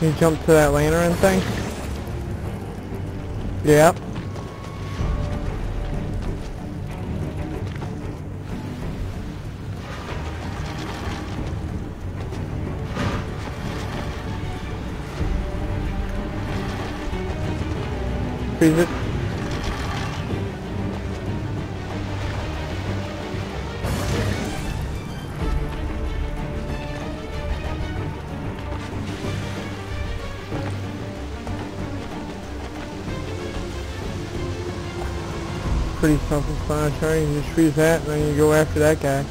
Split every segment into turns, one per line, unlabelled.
You jump to that lantern thing? Yep. Freeze it. Pretty self-explanatory. You just freeze that and then you go after that guy.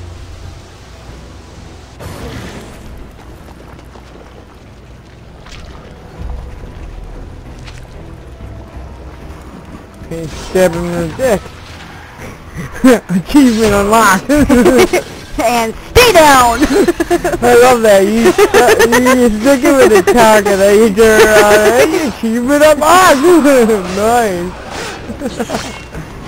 Okay, stab him in the dick. Achievement unlocked.
And stay down!
I love that. You stick it with the target and you turn around and achievement unlocked. Nice.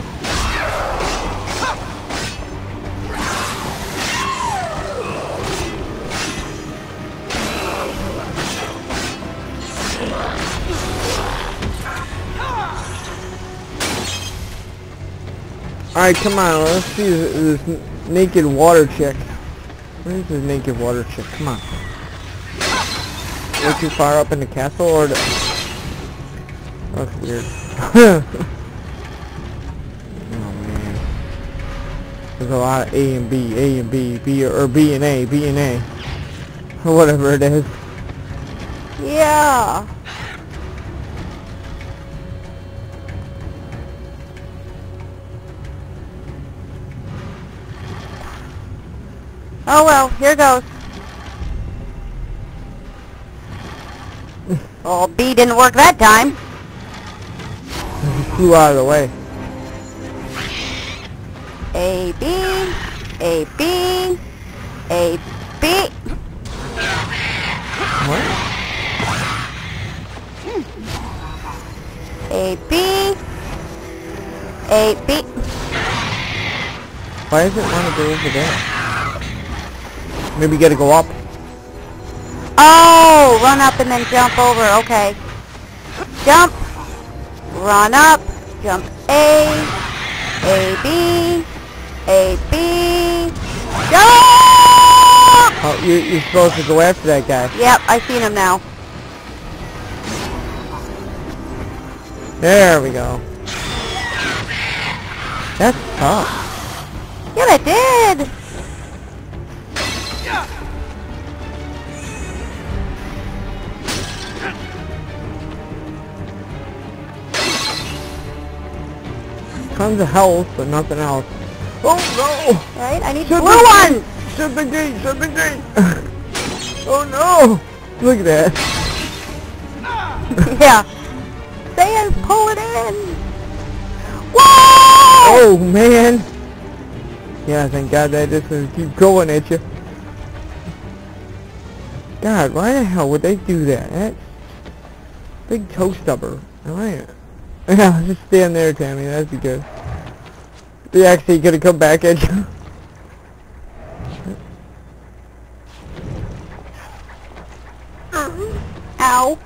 Alright, come on, let's see this naked water chick. Where's this naked water chick? Come on. We're too far up in the castle, or the... That's weird. Oh man. There's a lot of A and B, or B and A, or whatever it is.
Yeah. Oh well, here goes. Oh, B didn't work that time.
Flew out of the way.
A, B, A, B, A, B.
What?
A, B, A, B.
Why does it want to go over there? Maybe you gotta go up.
Oh, run up and then jump over. Okay. Jump. Run up. Jump A. A, B. A, B. Jump!
Oh, you're supposed to go after that guy.
Yep, I seen him now.
There we go. That's tough.
Yeah, that did.
Tons of health, but nothing else. Oh no!
Right? I need
Shut
blue
the
ones!
Shut the gate! Shut the gate! Oh no! Look at that.
Yeah. Say pull it in! Whoa!
Oh man! Yeah, thank God that just doesn't keep going at you. God, why the hell would they do that? That's big toe stubber. Alright. Yeah, just stand there, Tammy. That'd be good. They actually could have come back at you.
Ow.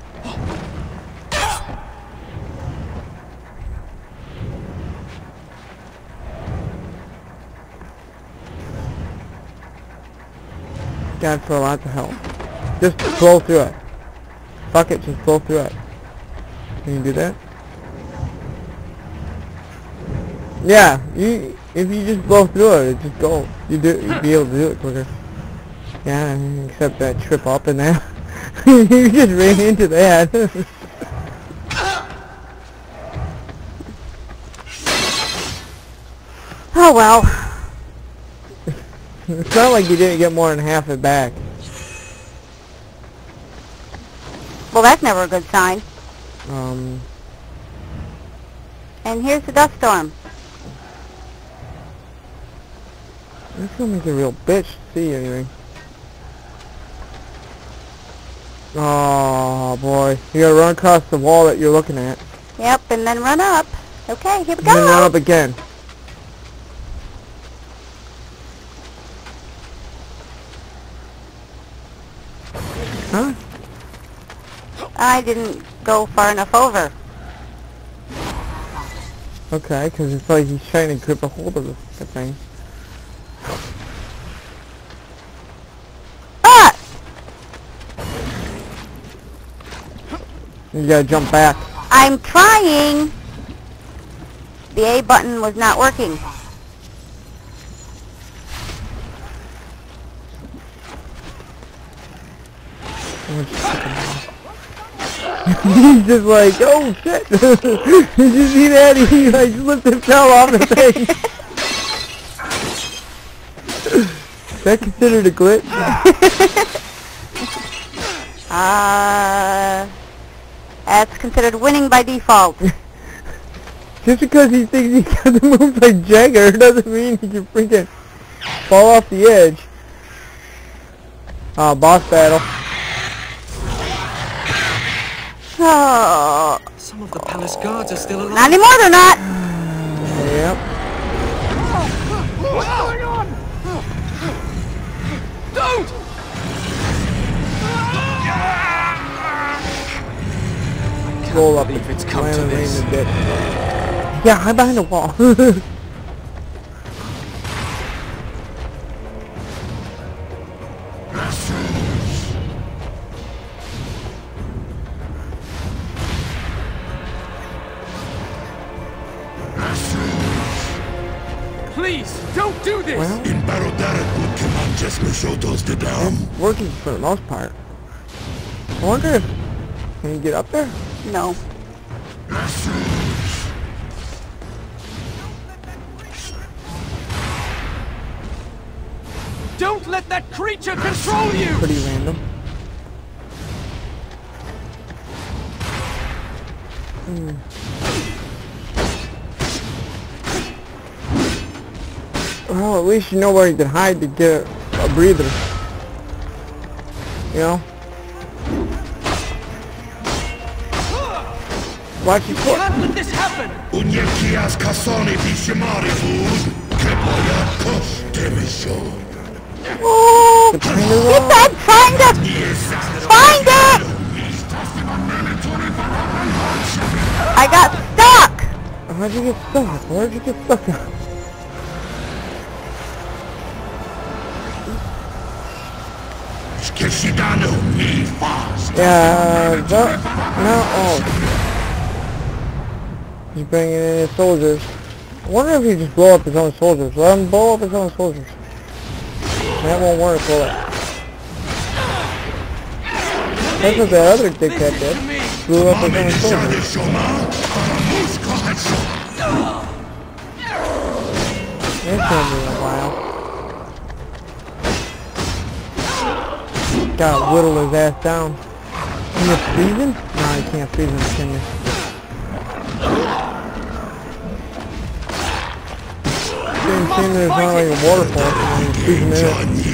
God, for lots of help. Just blow through it. Fuck it, just blow through it. Can you do that? Yeah, if you just blow through it, it just go. You'd be able to do it quicker. Yeah, except that trip up and that. You just ran into that.
Oh well.
It's not like you didn't get more than half it back.
Well, that's never a good sign. And here's the dust storm.
This gonna make a real bitch to see anything. Oh boy, you gotta run across the wall that you're looking at.
Yep, and then run up. Okay, here we go.
And then run up again. Huh?
I didn't go far enough over.
Okay, because it's like he's trying to grip a hold of the thing.
Ah!
You gotta jump back.
I'm trying. The A button was not working.
He's just like, oh shit! Did you see that? He like slipped and fell off the thing. Is that considered a glitch?
That's considered winning by default.
Just because he thinks he got the moves like Jagger doesn't mean he can freaking fall off the edge. Boss battle.
Oh.
Some of the palace guards are still alive.
Not anymore, they're not.
Yep.
What's going on? Don't!
Roll up.
If it's come
Land
to
and
this.
rain a bit. Yeah, hide behind the wall.
Please, don't do this!
Well, it's working for the most part. I wonder if... Can you get up there?
No.
Don't let that creature control you!
Pretty random. Well, at least you know where you can hide to get a breather. You know? Watch your foot.
Can't let this happen!
Oh,
The trainer
he
roll?
said trying to find it! I got stuck!
How'd you get stuck? Where'd you get stuck at? Yeah, no, oh. He's bringing in his soldiers. I wonder if he just blow up his own soldiers. Let him blow up his own soldiers. That won't work, will it? That's what that other dickhead did. Blew up his own soldiers. It's gonna be a while. Gotta whittle his ass down. Can you freeze him? No, you can't freeze him, can you? Didn't seem there's not like a waterfall, so you freeze him in it.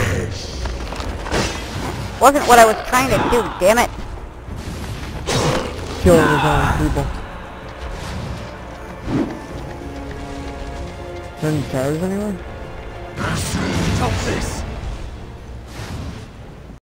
Wasn't what I was trying to do, damn it.
Killing his own people. Any tires anywhere?
Stop this!